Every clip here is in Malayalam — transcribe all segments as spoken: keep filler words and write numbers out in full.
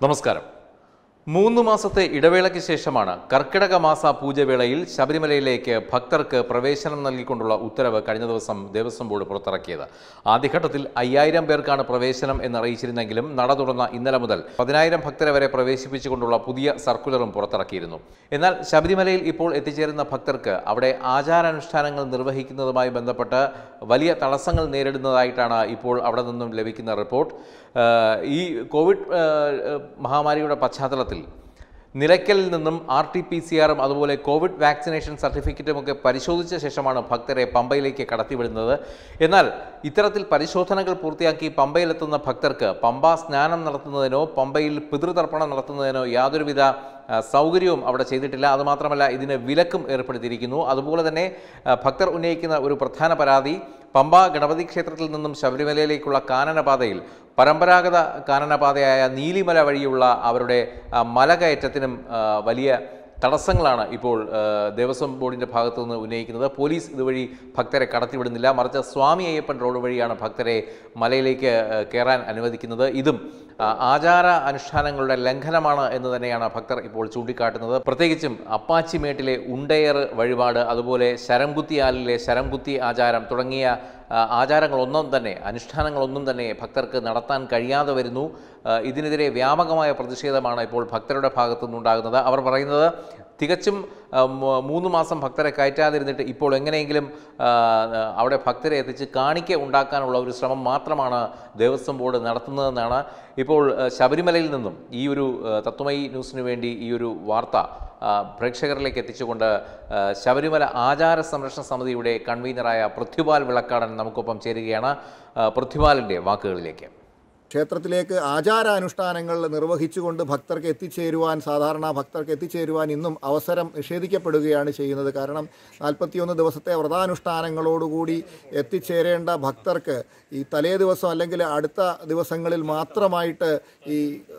നമസ്കാരം. മൂന്ന് മാസത്തെ ഇടവേളയ്ക്ക് ശേഷമാണ് കർക്കിടക മാസ പൂജവേളയിൽ ശബരിമലയിലേക്ക് ഭക്തർക്ക് പ്രവേശനം നൽകിക്കൊണ്ടുള്ള ഉത്തരവ് കഴിഞ്ഞ ദിവസം ദേവസ്വം ബോർഡ് പുറത്തിറക്കിയത്. ആദ്യഘട്ടത്തിൽ അയ്യായിരം പേർക്കാണ് പ്രവേശനം എന്നറിയിച്ചിരുന്നെങ്കിലും നട തുറന്ന ഇന്നലെ മുതൽ പതിനായിരം ഭക്തരെ വരെ പ്രവേശിപ്പിച്ചുകൊണ്ടുള്ള പുതിയ സർക്കുലറും പുറത്തിറക്കിയിരുന്നു. എന്നാൽ ശബരിമലയിൽ ഇപ്പോൾ എത്തിച്ചേരുന്ന ഭക്തർക്ക് അവിടെ ആചാരാനുഷ്ഠാനങ്ങൾ നിർവഹിക്കുന്നതുമായി ബന്ധപ്പെട്ട് വലിയ തടസ്സങ്ങൾ നേരിടുന്നതായിട്ടാണ് ഇപ്പോൾ അവിടെ നിന്നും ലഭിക്കുന്ന റിപ്പോർട്ട്. ഈ കോവിഡ് മഹാമാരിയുടെ പശ്ചാത്തലത്തിൽ നിലയ്ക്കലിൽ നിന്നും ആർ ടി പി സി ആറും അതുപോലെ കോവിഡ് വാക്സിനേഷൻ സർട്ടിഫിക്കറ്റും ഒക്കെ പരിശോധിച്ച ശേഷമാണ് ഭക്തരെ പമ്പയിലേക്ക് കടത്തിവിടുന്നത്. എന്നാൽ ഇത്തരത്തിൽ പരിശോധനകൾ പൂർത്തിയാക്കി പമ്പയിലെത്തുന്ന ഭക്തർക്ക് പമ്പ സ്നാനം നടത്തുന്നതിനോ പമ്പയിൽ പിതൃതർപ്പണം നടത്തുന്നതിനോ യാതൊരുവിധ സൗകര്യവും അവിടെ ചെയ്തിട്ടില്ല. അതുമാത്രമല്ല, ഇതിന് വിലക്കും ഏർപ്പെടുത്തിയിരിക്കുന്നു. അതുപോലെ തന്നെ ഭക്തർ ഉന്നയിക്കുന്ന ഒരു പ്രധാന പരാതി പമ്പ ഗണപതി ക്ഷേത്രത്തിൽ നിന്നും ശബരിമലയിലേക്കുള്ള കാനനപാതയിൽ പരമ്പരാഗത കാനനപാതയായ നീലിമല വഴിയുള്ള അവരുടെ മലകയറ്റത്തിനും വലിയ തടസ്സങ്ങളാണ് ഇപ്പോൾ ദേവസ്വം ബോർഡിൻ്റെ ഭാഗത്തു നിന്ന് ഉന്നയിക്കുന്നത്. പോലീസ് ഇതുവഴി ഭക്തരെ കടത്തിവിടുന്നില്ല, മറിച്ച് സ്വാമി അയ്യപ്പൻ റോഡ് വഴിയാണ് ഭക്തരെ മലയിലേക്ക് കയറാൻ അനുവദിക്കുന്നത്. ഇതും ആചാര അനുഷ്ഠാനങ്ങളുടെ ലംഘനമാണ് എന്ന് തന്നെയാണ് ഭക്തർ ഇപ്പോൾ ചൂണ്ടിക്കാട്ടുന്നത്. പ്രത്യേകിച്ചും അപ്പാച്ചിമേട്ടിലെ ഉണ്ടയർ വഴിപാട്, അതുപോലെ ശരംകുത്തിയാലിലെ ശരംകുത്തി ആചാരം തുടങ്ങിയ ആചാരങ്ങളൊന്നും തന്നെ അനുഷ്ഠാനങ്ങളൊന്നും തന്നെ ഭക്തർക്ക് നടത്താൻ കഴിയാതെ വരുന്നു. ഇതിനെതിരെ വ്യാപകമായ പ്രതിഷേധമാണ് ഇപ്പോൾ ഭക്തരുടെ ഭാഗത്തു നിന്നുണ്ടാകുന്നത്. അവർ പറയുന്നത് തികച്ചും മൂന്ന് മാസം ഭക്തരെ കയറ്റാതിരുന്നിട്ട് ഇപ്പോൾ എങ്ങനെയെങ്കിലും അവിടെ ഭക്തരെ എത്തിച്ച് കാണിക്ക ഉണ്ടാക്കാനുള്ള ഒരു ശ്രമം മാത്രമാണ് ദേവസ്വം ബോർഡ് നടത്തുന്നതെന്നാണ് ഇപ്പോൾ ശബരിമലയിൽ നിന്നും ഈ ഒരു തത്വമയി ന്യൂസിനു വേണ്ടി ഈ ഒരു വാർത്ത പ്രേക്ഷകരിലേക്ക് എത്തിച്ചുകൊണ്ട് ശബരിമല ആചാര സംരക്ഷണ സമിതിയുടെ കൺവീനറായ പൃഥ്വിപാൽ വിളക്കാടൻ നമുക്കൊപ്പം ചേരുകയാണ്. പൃഥ്വിപാലിൻ്റെ വാക്കുകളിലേക്ക്. ക്ഷേത്രത്തിലേക്ക് ആചാരാനുഷ്ഠാനങ്ങൾ നിർവഹിച്ചുകൊണ്ട് ഭക്തർക്ക് എത്തിച്ചേരുവാൻ സാധാരണ ഭക്തർക്ക് എത്തിച്ചേരുവാൻ ഇന്നും അവസരം നിഷേധിക്കപ്പെടുകയാണ് ചെയ്യുന്നത്. കാരണം നാൽപ്പത്തിയൊന്ന് ദിവസത്തെ വ്രതാനുഷ്ഠാനങ്ങളോടുകൂടി എത്തിച്ചേരേണ്ട ഭക്തർക്ക് ഈ തലേ ദിവസം അല്ലെങ്കിൽ അടുത്ത ദിവസങ്ങളിൽ മാത്രമായിട്ട് ഈ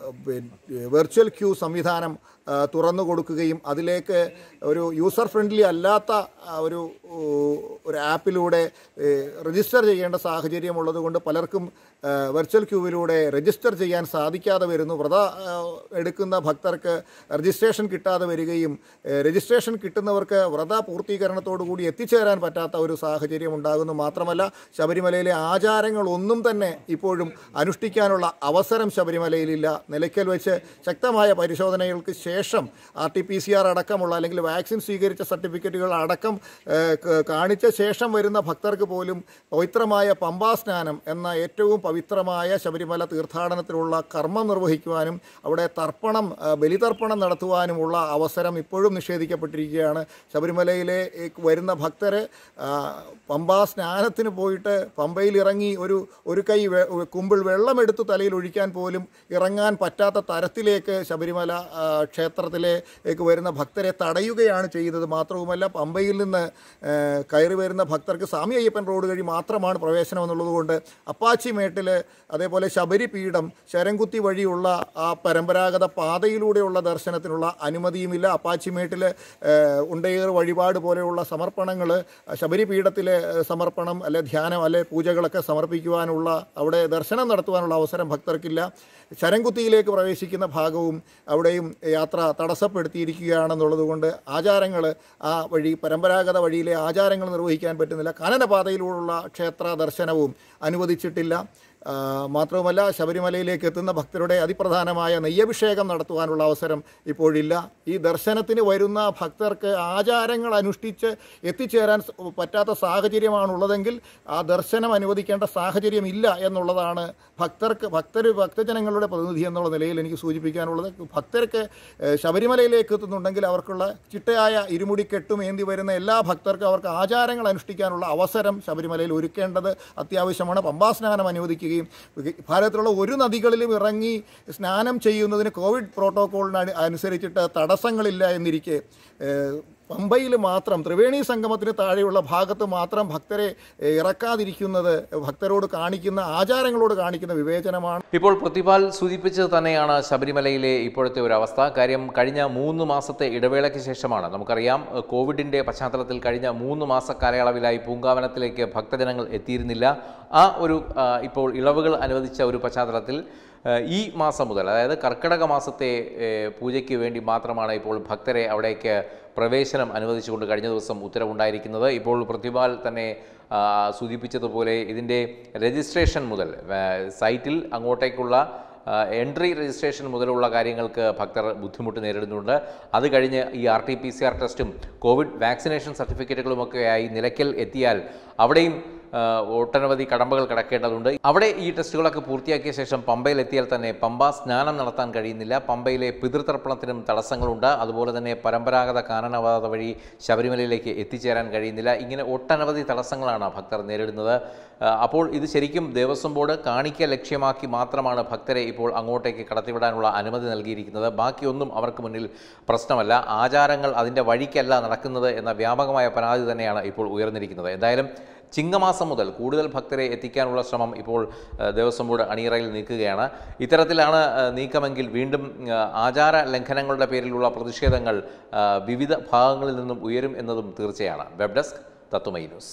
വെർച്വൽ ക്യൂ സംവിധാനം തുറന്നു കൊടുക്കുകയും അതിലേക്ക് ഒരു യൂസർ ഫ്രണ്ട്ലി അല്ലാത്ത ഒരു ഒരു ആപ്പിലൂടെ രജിസ്റ്റർ ചെയ്യേണ്ട സാഹചര്യമുള്ളത് കൊണ്ട് പലർക്കും വെർച്വൽ ക്യൂവിലൂടെ രജിസ്റ്റർ ചെയ്യാൻ സാധിക്കാതെ വരുന്നു. വ്രത എടുക്കുന്ന ഭക്തർക്ക് രജിസ്ട്രേഷൻ കിട്ടാതെ വരികയും രജിസ്ട്രേഷൻ കിട്ടുന്നവർക്ക് വ്രത പൂർത്തീകരണത്തോടുകൂടി എത്തിച്ചേരാൻ പറ്റാത്ത ഒരു സാഹചര്യം ഉണ്ടാകുന്നു. മാത്രമല്ല, ശബരിമലയിലെ ആചാരങ്ങളൊന്നും തന്നെ ഇപ്പോഴും അനുഷ്ഠിക്കാനുള്ള അവസരം ശബരിമലയിലില്ല. നിലയ്ക്കൽ വെച്ച് ശക്തമായ പരിശോധനകൾക്ക് ശേഷം R T P C R അടക്കമുള്ള അല്ലെങ്കിൽ വാക്സിൻ സ്വീകരിച്ച സർട്ടിഫിക്കറ്റുകൾ അടക്കം കാണിച്ച ശേഷം വരുന്ന ഭക്തർക്ക് പോലും പവിത്രമായ പമ്പാ സ്നാനം എന്ന ഏറ്റവും പവിത്രമായ ശബരിമല തീർത്ഥാടനത്തിലുള്ള കർമ്മം നിർവഹിക്കുവാനും അവിടെ തർപ്പണം ബലിതർപ്പണം നടത്തുവാനുമുള്ള അവസരം ഇപ്പോഴും നിഷേധിക്കപ്പെട്ടിരിക്കുകയാണ്. ശബരിമലയിലെ വരുന്ന ഭക്തർ പമ്പാ സ്നാനത്തിന് പോയിട്ട് പമ്പയിൽ ഇറങ്ങി ഒരു ഒരു കൈ കുമ്പിൾ വെള്ളമെടുത്ത് തലയിൽ ഒഴിക്കാൻ പോലും ഇറങ്ങാൻ പറ്റാത്ത തരത്തിലേക്ക് ശബരിമല ക്ഷേത്രത്തിലേക്ക് വരുന്ന ഭക്തരെ തടയുകയാണ് ചെയ്യുന്നത്. മാത്രവുമല്ല, പമ്പയിൽ നിന്ന് കയറി വരുന്ന ഭക്തർക്ക് സ്വാമി അയ്യപ്പൻ റോഡ് വഴി മാത്രമാണ് പ്രവേശനം എന്നുള്ളതുകൊണ്ട് അപ്പാച്ചിമേട്ടിൽ അതേപോലെ ശബരിപീഠം ശരംകുത്തി വഴിയുള്ള ആ പരമ്പരാഗത പാതയിലൂടെയുള്ള ദർശനത്തിനുള്ള അനുമതിയുമില്ല. അപ്പാച്ചിമേട്ടിൽ ഉണ്ടയേർ വഴിപാട് പോലെയുള്ള സമർപ്പണങ്ങൾ, ശബരിപീഠത്തിലെ സമർപ്പണം അല്ലെ ധ്യാനം അല്ലെ പൂജകളൊക്കെ സമർപ്പിക്കുവാനുള്ള അവിടെ ദർശനം നടത്തുവാനുള്ള അവസരം ഭക്തർക്കില്ല. ശരംകുത്തിയിലേക്ക് പ്രവേശിക്കുന്ന ഭാഗവും അവിടെയും യാത്ര തടസ്സപ്പെടുത്തിയിരിക്കുകയാണെന്നുള്ളത് കൊണ്ട് ആചാരങ്ങൾ ആ വഴി പരമ്പരാഗത വഴിയിലെ ആചാരങ്ങൾ നിർവഹിക്കാൻ പറ്റുന്നില്ല. കാനനപാതയിലൂടെയുള്ള ക്ഷേത്ര ദർശനവും അനുവദിച്ചിട്ടില്ല. മാത്രവുമല്ല, ശബരിമലയിലേക്ക് എത്തുന്ന ഭക്തരുടെ അതിപ്രധാനമായ നെയ്യഭിഷേകം നടത്തുവാനുള്ള അവസരം ഇപ്പോഴില്ല. ഈ ദർശനത്തിന് വരുന്ന ഭക്തർക്ക് ആചാരങ്ങൾ അനുഷ്ഠിച്ച് എത്തിച്ചേരാൻ പറ്റാത്ത സാഹചര്യമാണുള്ളതെങ്കിൽ ആ ദർശനം അനുവദിക്കേണ്ട സാഹചര്യം ഇല്ല എന്നുള്ളതാണ് ഭക്തർക്ക് ഭക്തർ ഭക്തജനങ്ങളുടെ പ്രതിനിധി എന്നുള്ള നിലയിൽ എനിക്ക് സൂചിപ്പിക്കാനുള്ളത്. ഭക്തർക്ക് ശബരിമലയിലേക്ക് എത്തുന്നുണ്ടെങ്കിൽ അവർക്കുള്ള ചിട്ടയായ ഇരുമുടിക്കെട്ടും ഏന്തി വരുന്ന എല്ലാ ഭക്തർക്കും അവർക്ക് ആചാരങ്ങൾ അനുഷ്ഠിക്കാനുള്ള അവസരം ശബരിമലയിൽ ഒരുക്കേണ്ടത് അത്യാവശ്യമാണ്. പമ്പാസ്നാനം അനുവദിക്കുകയും ഭാരതത്തിലുള്ള ഒരു നദികളിലും ഇറങ്ങി സ്നാനം ചെയ്യുന്നതിന് കോവിഡ് പ്രോട്ടോക്കോളിന് അനുസരിച്ചിട്ട് തടസ്സങ്ങളില്ല എന്നിരിക്കെ പമ്പയിൽ മാത്രം ത്രിവേണി സംഗമത്തിന് താഴെയുള്ള ഭാഗത്ത് മാത്രം ഭക്തരെ ഇറക്കാതിരിക്കുന്നത് ഭക്തരോട് കാണിക്കുന്ന ആചാരങ്ങളോട് കാണിക്കുന്ന വിവേചനമാണ്. ഇപ്പോൾ പൃഥ്വിപാൽ സൂചിപ്പിച്ചത് തന്നെയാണ് ശബരിമലയിലെ ഇപ്പോഴത്തെ ഒരു അവസ്ഥ. കാര്യം കഴിഞ്ഞ മൂന്ന് മാസത്തെ ഇടവേളയ്ക്ക് ശേഷമാണ്, നമുക്കറിയാം കോവിഡിൻ്റെ പശ്ചാത്തലത്തിൽ കഴിഞ്ഞ മൂന്ന് മാസ കാലയളവിലായി പൂങ്കാവനത്തിലേക്ക് ഭക്തജനങ്ങൾ എത്തിയിരുന്നില്ല. ആ ഒരു ഇപ്പോൾ ഇളവുകൾ അനുവദിച്ച ഒരു പശ്ചാത്തലത്തിൽ ഈ മാസം മുതൽ, അതായത് കർക്കിടക മാസത്തെ പൂജയ്ക്ക് വേണ്ടി മാത്രമാണ് ഇപ്പോൾ ഭക്തരെ അവിടേക്ക് പ്രവേശനം അനുവദിച്ചുകൊണ്ട് കഴിഞ്ഞ ദിവസം ഉത്തരവുണ്ടായിരിക്കുന്നത്. ഇപ്പോൾ പ്രതിപാൽ തന്നെ സൂചിപ്പിച്ചതുപോലെ ഇതിൻ്റെ രജിസ്ട്രേഷൻ മുതൽ സൈറ്റിൽ അങ്ങോട്ടേക്കുള്ള എൻട്രി രജിസ്ട്രേഷൻ മുതലുള്ള കാര്യങ്ങൾക്ക് ഭക്തർ ബുദ്ധിമുട്ട് നേരിടുന്നുണ്ട്. അത് കഴിഞ്ഞ് ഈ R T P C R ടെസ്റ്റും കോവിഡ് വാക്സിനേഷൻ സർട്ടിഫിക്കറ്റുകളുമൊക്കെയായി നിലയ്ക്കൽ എത്തിയാൽ അവിടെയും ഒട്ടനവധി കടമ്പകൾ കടക്കേണ്ടതുണ്ട്. അവിടെ ഈ ടെസ്റ്റുകളൊക്കെ പൂർത്തിയാക്കിയ ശേഷം പമ്പയിൽ എത്തിയാൽ തന്നെ പമ്പ സ്നാനം നടത്താൻ കഴിയുന്നില്ല. പമ്പയിലെ പിതൃതർപ്പണത്തിനും തടസ്സങ്ങളുണ്ട്. അതുപോലെ തന്നെ പരമ്പരാഗത കാനനപാത വഴി ശബരിമലയിലേക്ക് എത്തിച്ചേരാൻ കഴിയുന്നില്ല. ഇങ്ങനെ ഒട്ടനവധി തടസ്സങ്ങളാണ് ഭക്തർ നേരിടുന്നത്. അപ്പോൾ ഇത് ശരിക്കും ദേവസ്വം ബോർഡ് കാണിക്ക ലക്ഷ്യമാക്കി മാത്രമാണ് ഭക്തരെ ഇപ്പോൾ അങ്ങോട്ടേക്ക് കടത്തിവിടാനുള്ള അനുമതി നൽകിയിരിക്കുന്നത്. ബാക്കിയൊന്നും അവർക്ക് മുന്നിൽ പ്രശ്നമല്ല. ആചാരങ്ങൾ അതിൻ്റെ വഴിക്കല്ല നടക്കുന്നത് എന്ന വ്യാപകമായ പരാതി തന്നെയാണ് ഇപ്പോൾ ഉയർന്നിരിക്കുന്നത്. എന്തായാലും ചിങ്ങമാസം മുതൽ കൂടുതൽ ഭക്തരെ എത്തിക്കാനുള്ള ശ്രമം ഇപ്പോൾ ദേവസ്വം ബോർഡ് അണിയറയിൽ നീക്കുകയാണ്. ഇത്തരത്തിലാണ് നീക്കമെങ്കിൽ വീണ്ടും ആചാര ലംഘനങ്ങളുടെ പേരിലുള്ള പ്രതിഷേധങ്ങൾ വിവിധ ഭാഗങ്ങളിൽ നിന്നും ഉയരും എന്നതും തീർച്ചയാണ്. Web desk Tathwamayi news.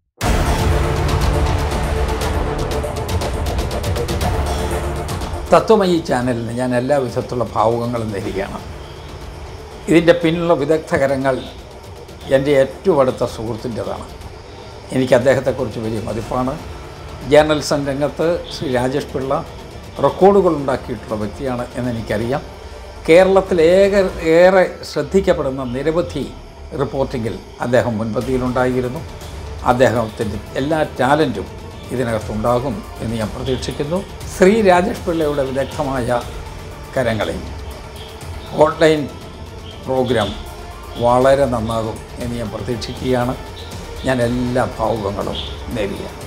Tathwamayi ചാനലിന് ഞാൻ എല്ലാ വിധത്തിലുള്ള ഭാവുകങ്ങളും നേരുകയാണ്. ഇതിൻ്റെ പിന്നിലുള്ള വിദഗ്ധകരങ്ങൾ എൻ്റെ ഏറ്റവും അടുത്ത സുഹൃത്തിൻ്റെതാണ്. എനിക്ക് അദ്ദേഹത്തെക്കുറിച്ച് വലിയ മതിപ്പാണ്. ജേർണലിസം രംഗത്ത് ശ്രീ രാജേഷ് പിള്ള റെക്കോർഡുകൾ ഉണ്ടാക്കിയിട്ടുള്ള വ്യക്തിയാണ് എന്നെനിക്കറിയാം. കേരളത്തിലേറെ ഏറെ ശ്രദ്ധിക്കപ്പെടുന്ന നിരവധി റിപ്പോർട്ടിങ്ങിൽ അദ്ദേഹം മുൻപന്തിയിലുണ്ടായിരുന്നു. അദ്ദേഹത്തിൻ്റെ എല്ലാ ടാലൻറ്റും ഇതിനകത്തുണ്ടാകും എന്ന് ഞാൻ പ്രതീക്ഷിക്കുന്നു. ശ്രീ രാജേഷ് പിള്ളയുടെ വിദഗ്ധമായ കരങ്ങളിൽ ഓൺലൈൻ പ്രോഗ്രാം വളരെ നന്നാകും എന്ന് ഞാൻ പ്രതീക്ഷിക്കുകയാണ്. ഞാൻ എല്ലാ ഭാവുകങ്ങളും നേരുകയാണ്.